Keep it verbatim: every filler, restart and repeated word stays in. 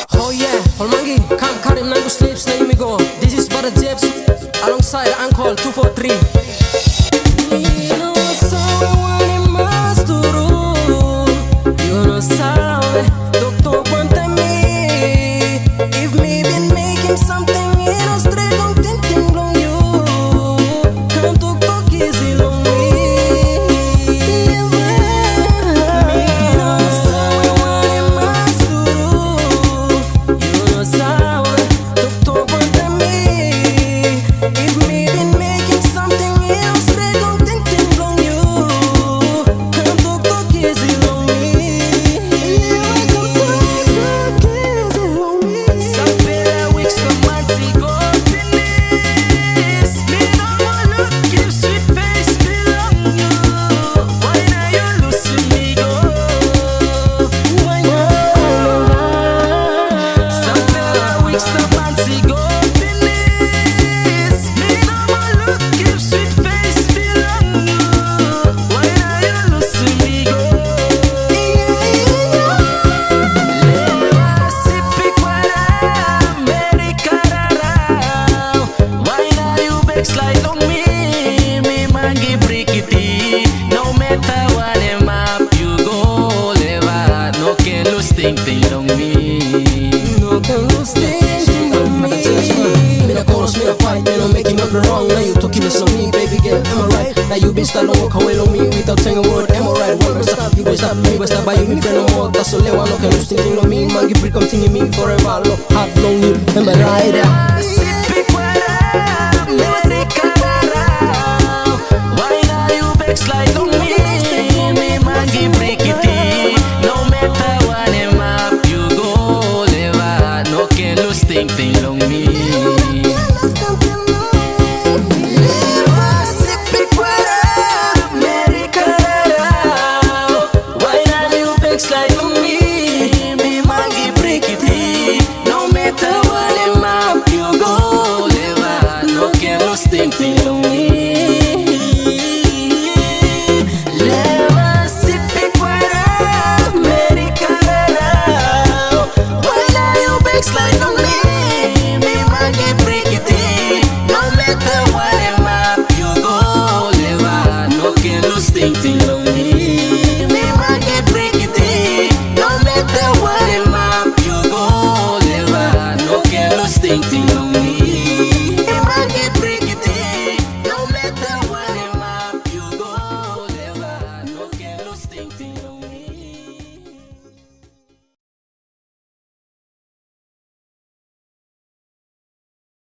Oh yeah, Holmangi, come Karim Nangu sleeps, let me go. This is Brother Jefs alongside Ankol two four three. You know someone must do. You know someone, doctor ponte me. If me been making something, you know straight don't think on you. Come to talk easy on me. Ting ting on me, no can lose things on me. Me na chorus, me na fight, me no making up the wrong. Now you talking this on me, baby girl, am I right? Now you been styling walk away on me without saying a word, am I right? One more stop, you go stop me, go stop by you, me friend no more. That's all I want, no can lose things on me. Man, give break, come ting me forever, no hard long you, am I right? Sippy Kararau, Meri Kararau. Why now you backslide on me? Me man give break it in. No matter what am up, you go leva. No can lose ting ting on me. Sippy Kararau, Meri Kararau. Why now you backslide on me?